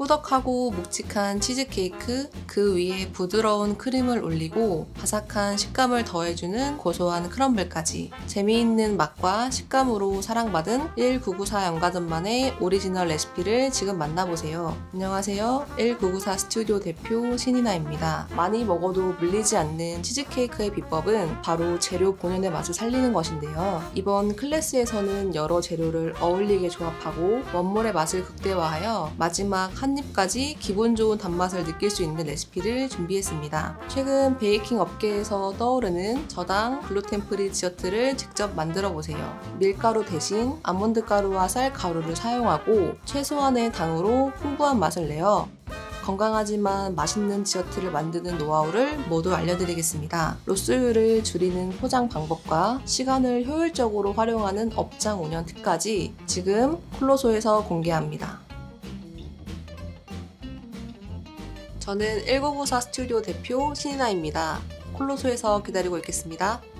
꾸덕하고 묵직한 치즈케이크, 그 위에 부드러운 크림을 올리고 바삭한 식감을 더해주는 고소한 크럼블까지 재미있는 맛과 식감으로 사랑받은 1994 연가전만의 오리지널 레시피를 지금 만나보세요. 안녕하세요. 1994 스튜디오 대표 신이나입니다. 많이 먹어도 물리지 않는 치즈케이크의 비법은 바로 재료 본연의 맛을 살리는 것인데요. 이번 클래스에서는 여러 재료를 어울리게 조합하고 원물의 맛을 극대화하여 마지막 한 입까지 기분 좋은 단맛을 느낄 수 있는 레시피를 준비했습니다. 최근 베이킹 업계에서 떠오르는 저당 글루텐 프리 디저트를 직접 만들어 보세요. 밀가루 대신 아몬드 가루와 쌀 가루를 사용하고 최소한의 당으로 풍부한 맛을 내어 건강하지만 맛있는 디저트를 만드는 노하우를 모두 알려드리겠습니다. 로스율을 줄이는 포장 방법과 시간을 효율적으로 활용하는 업장 운영 팁까지 지금 콜로소에서 공개합니다. 저는 1994 스튜디오 대표 신이나입니다. 콜로소에서 기다리고 있겠습니다.